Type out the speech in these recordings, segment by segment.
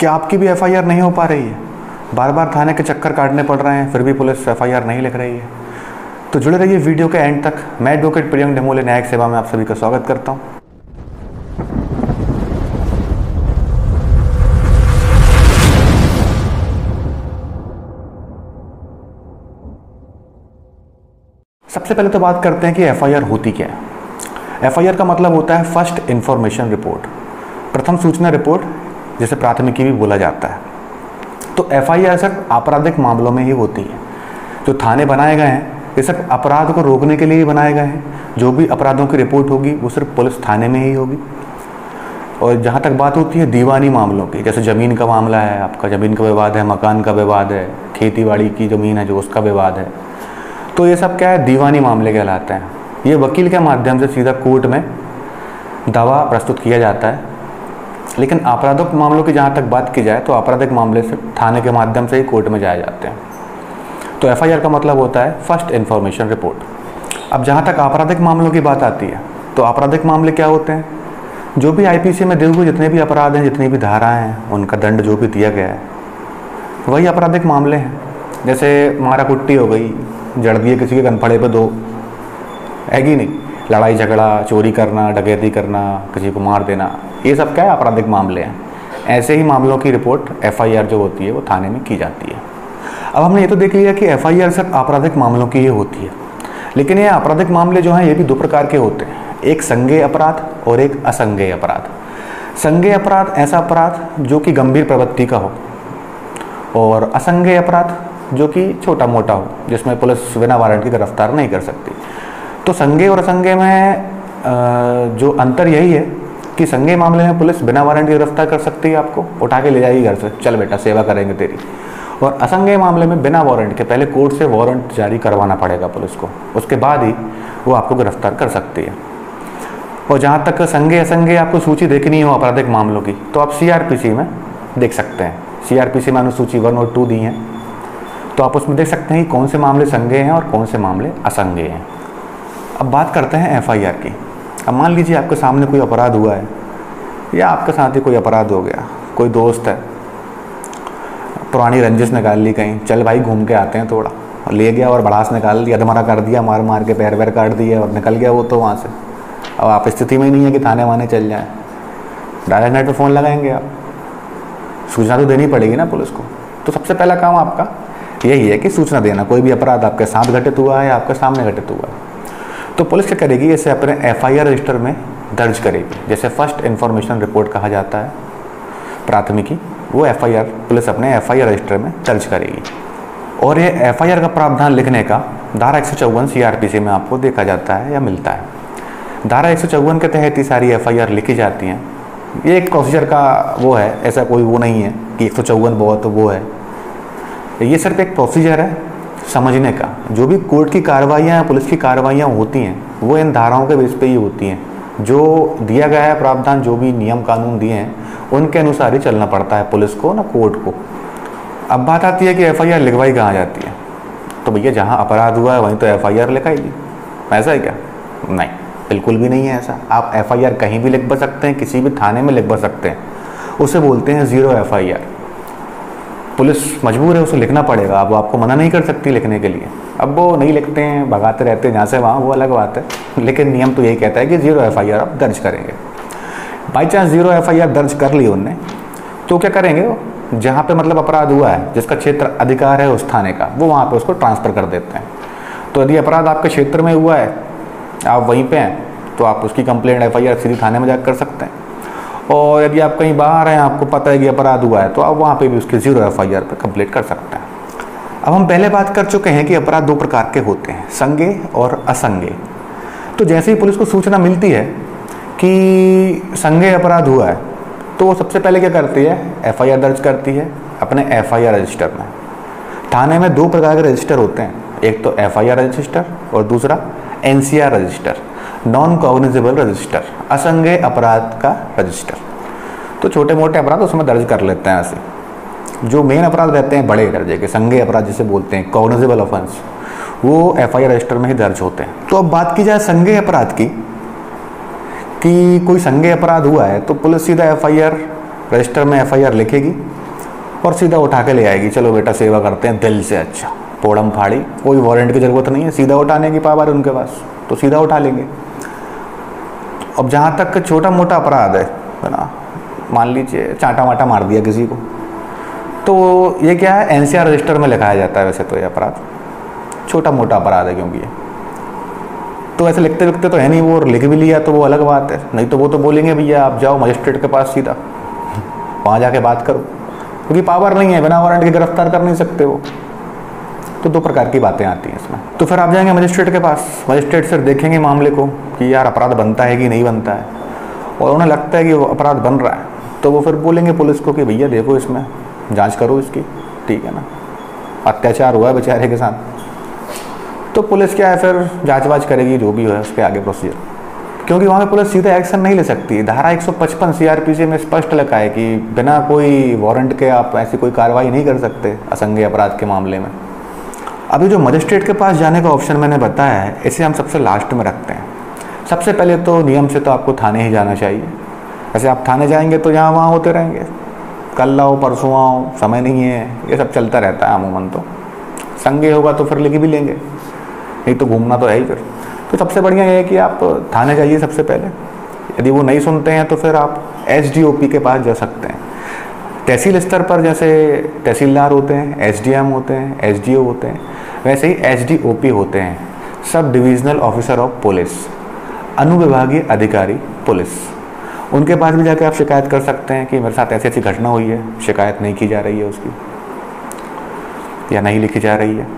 क्या आपकी भी एफआईआर नहीं हो पा रही है? बार बार थाने के चक्कर काटने पड़ रहे हैं, फिर भी पुलिस एफआईआर नहीं लिख रही है? तो जुड़े रहिए वीडियो के एंड तक। मैं एडवोकेट प्रियंक ढमोले न्यायिक सेवा में आप सभी का स्वागत करता हूं। सबसे पहले तो बात करते हैं कि एफआईआर होती क्या है। एफआईआर का मतलब होता है फर्स्ट इंफॉर्मेशन रिपोर्ट, प्रथम सूचना रिपोर्ट, जिसे प्राथमिकी भी बोला जाता है। तो एफआईआर सिर्फ आपराधिक मामलों में ही होती है। जो थाने बनाए गए हैं ये सिर्फ अपराध को रोकने के लिए ही बनाए गए हैं। जो भी अपराधों की रिपोर्ट होगी वो सिर्फ पुलिस थाने में ही होगी। और जहाँ तक बात होती है दीवानी मामलों की, जैसे ज़मीन का मामला है, आपका ज़मीन का विवाद है, मकान का विवाद है, खेती बाड़ी की ज़मीन है जो उसका विवाद है, तो ये सब क्या है, दीवानी मामले कहलाते हैं। ये वकील के माध्यम से सीधा कोर्ट में दावा प्रस्तुत किया जाता है। लेकिन आपराधिक मामलों की जहाँ तक बात की जाए तो आपराधिक मामले से थाने के माध्यम से ही कोर्ट में जाए जाते हैं। तो एफआईआर का मतलब होता है फर्स्ट इन्फॉर्मेशन रिपोर्ट। अब जहाँ तक आपराधिक मामलों की बात आती है तो आपराधिक मामले क्या होते हैं? जो भी आईपीसी में दिए हुए जितने भी अपराध हैं, जितनी भी धाराएँ हैं, उनका दंड जो भी दिया गया है वही आपराधिक मामले हैं। जैसे मारा कुट्टी हो गई, जड़ दिए किसी के गनफड़े पे दो, है कि नहीं, लड़ाई झगड़ा, चोरी करना, डकैती करना, किसी को मार देना, ये सब क्या है, आपराधिक मामले हैं। ऐसे ही मामलों की रिपोर्ट एफआईआर जो होती है वो थाने में की जाती है। अब हमने ये तो देख लिया कि एफआईआर सिर्फ आपराधिक मामलों की ही होती है। लेकिन ये आपराधिक मामले जो हैं ये भी दो प्रकार के होते हैं, एक संज्ञेय अपराध और एक असंज्ञेय अपराध। संज्ञेय अपराध ऐसा अपराध जो कि गंभीर प्रवृत्ति का हो, और असंज्ञेय अपराध जो कि छोटा मोटा हो, जिसमें पुलिस बिना वारंट की गिरफ्तार नहीं कर सकती। तो संज्ञेय और असंज्ञेय में जो अंतर यही है कि संज्ञेय मामले में पुलिस बिना वारंट की गिरफ्तार कर सकती है, आपको उठा के ले जाएगी घर से, चल बेटा सेवा करेंगे तेरी। और असंज्ञेय मामले में बिना वारंट के पहले कोर्ट से वारंट जारी करवाना पड़ेगा पुलिस को, उसके बाद ही वो आपको गिरफ्तार कर सकती है। और जहाँ तक संज्ञेय असंज्ञेय आपको सूची देखनी हो आपराधिक मामलों की तो आप सीआरपीसी में देख सकते हैं। सीआरपीसी में अनुसूची 1 और 2 दी हैं, तो आप उसमें देख सकते हैं कि कौन से मामले संज्ञेय हैं और कौन से मामले असंज्ञेय हैं। अब बात करते हैं एफआईआर की। अब मान लीजिए आपके सामने कोई अपराध हुआ है, या आपके साथ ही कोई अपराध हो गया, कोई दोस्त है, पुरानी रंजिश निकाल ली कहीं, चल भाई घूम के आते हैं थोड़ा, और ले गया और भड़ास निकाल दिया, अधमरा कर दिया, मार मार के पैर वैर काट दिया और निकल गया वो तो वहाँ से। अब आप स्थिति में ही नहीं है कि थाने वाने चल जाए, डायरेक्ट नेट पर फ़ोन लगाएंगे आप, सूचना तो देनी पड़ेगी ना पुलिस को। तो सबसे पहला काम आपका यही है कि सूचना देना, कोई भी अपराध आपके साथ घटित हुआ है या आपके सामने घटित हुआ है। तो पुलिस क्या करेगी, इसे अपने एफआईआर रजिस्टर में दर्ज करेगी, जैसे फर्स्ट इन्फॉर्मेशन रिपोर्ट कहा जाता है, प्राथमिकी, वो एफआईआर पुलिस अपने एफआईआर रजिस्टर में दर्ज करेगी। और ये एफआईआर का प्रावधान लिखने का धारा 154 सीआरपीसी में आपको देखा जाता है या मिलता है। धारा 154 के तहत ही सारी एफआईआर लिखी जाती हैं। ये एक प्रोसीजर का वो है, ऐसा कोई वो नहीं है कि 154 बहुत वो है, ये सिर्फ एक प्रोसीजर है समझने का। जो भी कोर्ट की कार्रवाइयाँ या पुलिस की कार्रवाइयाँ होती हैं वो इन धाराओं के बेस पे ही होती हैं। जो दिया गया है प्रावधान, जो भी नियम कानून दिए हैं उनके अनुसार ही चलना पड़ता है पुलिस को ना कोर्ट को। अब बात आती है कि एफआईआर लिखवाई कहाँ जाती है, तो भैया जहाँ अपराध हुआ है वहीं तो एफआईआर लिखाएगी, ऐसा है क्या? नहीं, बिल्कुल भी नहीं है ऐसा। आप एफआईआर कहीं भी लिखवा सकते हैं, किसी भी थाने में लिखवा सकते हैं, उसे बोलते हैं जीरो एफआईआर। पुलिस मजबूर है, उसे लिखना पड़ेगा, अब आपको मना नहीं कर सकती लिखने के लिए। अब वो नहीं लिखते हैं, भगाते रहते हैं जहाँ से वहाँ, वो अलग बात है, लेकिन नियम तो यही कहता है कि जीरो एफआईआर आप दर्ज करेंगे। बाई चांस जीरो एफआईआर दर्ज कर ली उनने तो क्या करेंगे, वो जहाँ पे मतलब अपराध हुआ है, जिसका क्षेत्र अधिकार है उस थाने का, वो वहाँ पे उसको ट्रांसफ़र कर देते हैं। तो यदि अपराध आपके क्षेत्र में हुआ है, आप वहीं पे हैं, तो आप उसकी कंप्लेंट एफआईआर सीधी थाने में जाकर कर सकते हैं। और यदि आप कहीं बाहर हैं, आपको पता है कि अपराध हुआ है, तो आप वहाँ पे भी उसकी जीरो एफआईआर पे कंप्लीट कर सकते हैं। अब हम पहले बात कर चुके हैं कि अपराध दो प्रकार के होते हैं, संज्ञेय और असंज्ञेय। तो जैसे ही पुलिस को सूचना मिलती है कि संज्ञेय अपराध हुआ है तो वो सबसे पहले क्या करती है, एफआईआर दर्ज करती है अपने एफआईआर रजिस्टर में। थाने में दो प्रकार के रजिस्टर होते हैं, एक तो एफआईआर रजिस्टर और दूसरा NCR register, non cognizable register, असंज्ञेय अपराध का रजिस्टर। तो छोटे मोटे अपराध उसमें दर्ज कर लेते हैं ऐसे। जो मेन अपराध रहते हैं बड़े दर्जे के, संज्ञेय अपराध जिसे बोलते हैं, कॉग्निजेबल ऑफेंस, वो एफआईआर रजिस्टर में ही दर्ज होते हैं। तो अब बात की जाए संज्ञेय अपराध की, कि कोई संज्ञेय अपराध हुआ है तो पुलिस सीधा एफआईआर रजिस्टर में एफआईआर लिखेगी और सीधा उठा के ले आएगी, चलो बेटा सेवा करते हैं दिल से, अच्छा पोड़म फाड़ी, कोई वारंट की ज़रूरत नहीं है, सीधा उठाने की पावर उनके पास, तो सीधा उठा लेंगे। अब जहाँ तक छोटा मोटा अपराध है ना, मान लीजिए चाटा माटा मार दिया किसी को, तो ये क्या है, एनसीआर रजिस्टर में लिखाया जाता है। वैसे तो ये अपराध छोटा मोटा अपराध है, क्योंकि ये तो ऐसे लिखते लिखते तो है नहीं वो, लिख भी लिया तो वो अलग बात है, नहीं तो वो तो बोलेंगे भैया आप जाओ मजिस्ट्रेट के पास सीधा, वहाँ जाके बात करो, क्योंकि पावर नहीं है, बिना वारंट के गिरफ्तार कर नहीं सकते वो। तो दो प्रकार की बातें आती हैं इसमें। तो फिर आप जाएंगे मजिस्ट्रेट के पास, मजिस्ट्रेट फिर देखेंगे मामले को कि यार अपराध बनता है कि नहीं बनता है, और उन्हें लगता है कि वो अपराध बन रहा है, तो वो फिर बोलेंगे पुलिस को कि भैया देखो इसमें जांच करो इसकी, ठीक है ना, अत्याचार हुआ है बेचारे के साथ। तो पुलिस क्या है फिर जांच वाच करेगी, जो भी है उसके आगे प्रोसीजर, क्योंकि वहाँ पे पुलिस सीधा एक्शन नहीं ले सकती। धारा 155 सीआरपीसी में स्पष्ट लिखा है कि बिना कोई वारंट के आप ऐसी कोई कार्रवाई नहीं कर सकते असंज्ञेय अपराध के मामले में। अभी जो मजिस्ट्रेट के पास जाने का ऑप्शन मैंने बताया है, इसे हम सबसे लास्ट में रखते हैं। सबसे पहले तो नियम से तो आपको थाने ही जाना चाहिए। ऐसे आप थाने जाएंगे तो यहाँ वहाँ होते रहेंगे, कल आओ परसों आओ, समय नहीं है, ये सब चलता रहता है अमूमन। तो संज्ञेय होगा तो फिर लिख भी लेंगे, नहीं तो घूमना तो है ही फिर। तो सबसे बढ़िया ये है कि आप थाने जाइए सबसे पहले। यदि वो नहीं सुनते हैं तो फिर आप एसडीओपी के पास जा सकते हैं। तहसील स्तर पर जैसे तहसीलदार होते हैं, एसडीएम होते हैं, एसडीओ होते हैं, वैसे ही एसडीओपी होते हैं, sub divisional officer of police, अनुविभागीय अधिकारी पुलिस। उनके पास भी जाके आप शिकायत कर सकते हैं कि मेरे साथ ऐसी ऐसी घटना हुई है, शिकायत नहीं की जा रही है उसकी, या नहीं लिखी जा रही है।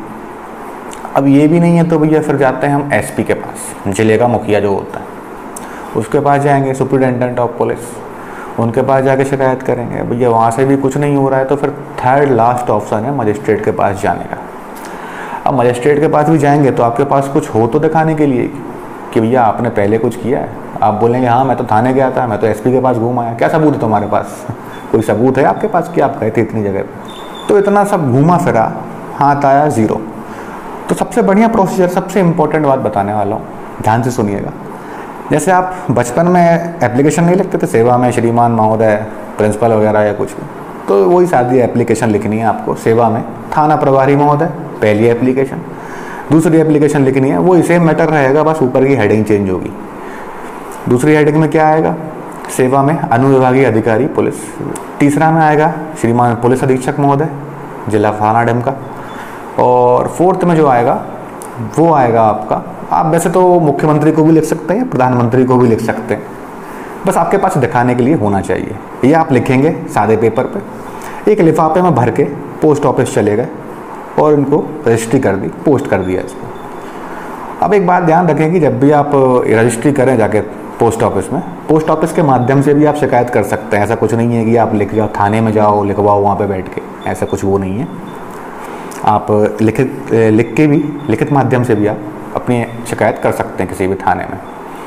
अब ये भी नहीं है तो भैया फिर जाते हैं हम एसपी के पास, जिले का मुखिया जो होता है, उसके पास जाएंगे, सुपरिटेंडेंट ऑफ पुलिस, उनके पास जाके शिकायत करेंगे। भैया वहाँ से भी कुछ नहीं हो रहा है तो फिर थर्ड लास्ट ऑप्शन है मजिस्ट्रेट के पास जाने का। अब मजिस्ट्रेट के पास भी जाएंगे तो आपके पास कुछ हो तो दिखाने के लिए कि भैया आपने पहले कुछ किया है। आप बोलेंगे हाँ मैं तो थाने गया था, मैं तो एसपी के पास घूम आया। क्या सबूत है तुम्हारे पास? कोई सबूत है आपके पास कि आप गए थे इतनी जगह पर? तो इतना सब घूमा फिरा, हाथ आया ज़ीरो। तो सबसे बढ़िया प्रोसीजर, सबसे इम्पोर्टेंट बात बताने वाला हूँ, ध्यान से सुनिएगा। जैसे आप बचपन में एप्लीकेशन नहीं लिखते थे सेवा में, श्रीमान महोदय प्रिंसिपल वगैरह या कुछ भी, तो वही सादी एप्लीकेशन लिखनी है आपको सेवा में। थाना प्रभारी महोदय पहली एप्लीकेशन, दूसरी एप्लीकेशन लिखनी है, वो सेम मैटर रहेगा, बस ऊपर की हेडिंग चेंज होगी। दूसरी हेडिंग में क्या आएगा? सेवा में अनुविभागीय अधिकारी पुलिस। तीसरा में आएगा श्रीमान पुलिस अधीक्षक महोदय जिला थाना डमका। और फोर्थ में जो आएगा वो आएगा आपका, आप वैसे तो मुख्यमंत्री को भी लिख सकते हैं, प्रधानमंत्री को भी लिख सकते हैं, बस आपके पास दिखाने के लिए होना चाहिए। ये आप लिखेंगे सादे पेपर पे, एक लिफाफे में भर के पोस्ट ऑफिस चले गए और इनको रजिस्ट्री कर दी, पोस्ट कर दिया इसको। अब एक बात ध्यान रखें कि जब भी आप रजिस्ट्री करें जाके पोस्ट ऑफिस में, पोस्ट ऑफिस के माध्यम से भी आप शिकायत कर सकते हैं। ऐसा कुछ नहीं है कि आप लिख जाओ थाने में जाओ लिखवाओ वहाँ पे बैठ के, ऐसा कुछ वो नहीं है। आप लिख के भी लिखित माध्यम से भी आप अपनी शिकायत कर सकते हैं किसी भी थाने में।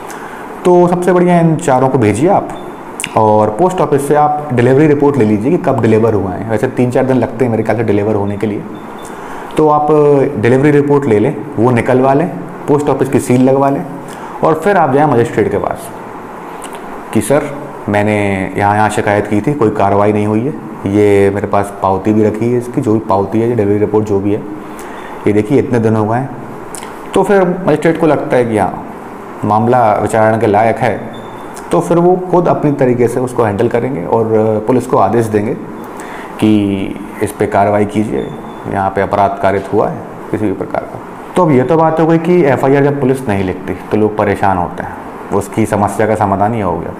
तो सबसे बढ़िया इन चारों को भेजिए आप, और पोस्ट ऑफिस से आप डिलीवरी रिपोर्ट ले लीजिए कि कब डिलीवर हुआ है। वैसे 3-4 दिन लगते हैं मेरे ख्याल से डिलीवर होने के लिए, तो आप डिलीवरी रिपोर्ट ले लें, वो निकलवा लें, पोस्ट ऑफिस की सील लगवा लें, और फिर आप जाएँ मजिस्ट्रेट के पास कि सर मैंने यहाँ शिकायत की थी, कोई कार्रवाई नहीं हुई है, ये मेरे पास पावती भी रखी है, इसकी जो भी पावती है, डिलीवरी रिपोर्ट जो भी है, ये देखिए इतने दिन हो गए हैं। तो फिर मजिस्ट्रेट को लगता है कि हाँ मामला विचारणा के लायक है, तो फिर वो खुद अपनी तरीके से उसको हैंडल करेंगे और पुलिस को आदेश देंगे कि इस पे कार्रवाई कीजिए, यहाँ पे अपराध कारित हुआ है किसी भी प्रकार का। तो अब ये तो बात हो गई कि एफआईआर जब पुलिस नहीं लिखती तो लोग परेशान होते हैं, उसकी समस्या का समाधान ही हो गया।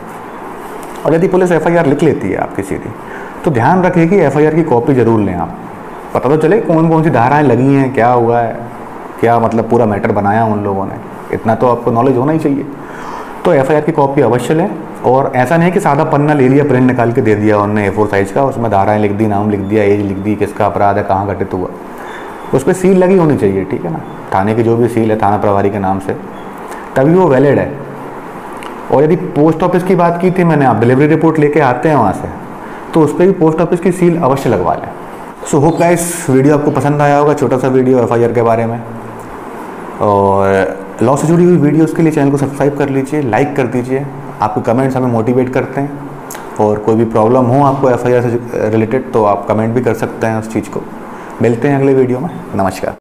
और यदि पुलिस एफआईआर लिख लेती है आपकी सीधी, तो ध्यान रखिए कि एफआईआर की कॉपी ज़रूर लें आप, पता तो चले कौन कौन सी धाराएँ लगी हैं, क्या हुआ है, क्या मतलब पूरा मैटर बनाया उन लोगों ने, इतना तो आपको नॉलेज होना ही चाहिए। तो एफआईआर की कॉपी अवश्य लें, और ऐसा नहीं कि सादा पन्ना ले लिया, प्रिंट निकाल के दे दिया उन्होंने A4 साइज़ का, उसमें धाराएँ लिख दी, नाम लिख दिया, एज लिख दी, किसका अपराध है, कहाँ घटित हुआ, उस पर सील लगी होनी चाहिए, ठीक है ना। थाने की जो भी सील है थाना प्रभारी के नाम से, तभी वो वैलिड है। और यदि पोस्ट ऑफिस की बात की थी मैंने, आप डिलीवरी रिपोर्ट लेके आते हैं वहाँ से, तो उस पर भी पोस्ट ऑफिस की सील अवश्य लगवा लें। सो होप गाइस वीडियो आपको पसंद आया होगा, छोटा सा वीडियो एफआईआर के बारे में। और लॉ से जुड़ी हुई वीडियोस के लिए चैनल को सब्सक्राइब कर लीजिए, लाइक कर दीजिए, आपके कमेंट्स हमें मोटिवेट करते हैं। और कोई भी प्रॉब्लम हो आपको एफआईआर से रिलेटेड तो आप कमेंट भी कर सकते हैं उस चीज़ को। मिलते हैं अगले वीडियो में। नमस्कार।